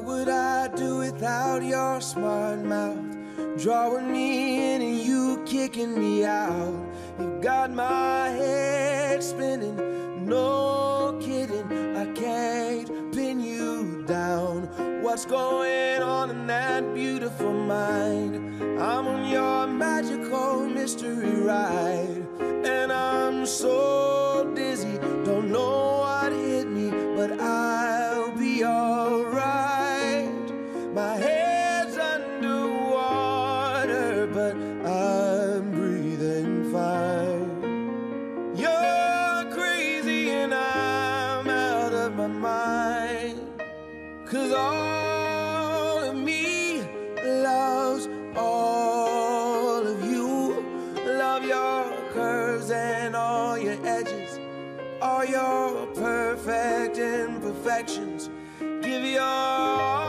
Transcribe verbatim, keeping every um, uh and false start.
What would I do without your smart mouth? Drawing me in and you kicking me out. You got my head spinning, no kidding, I can't pin you down. What's going on in that beautiful mind? I'm on your magical mystery ride, and I'm so dizzy, don't know what hit me, but I'll be alright. My head's underwater, but I'm breathing fine. You're crazy and I'm out of my mind, 'cause all of me loves all of you. Love your curves and all your edges, all your perfect imperfections. Give your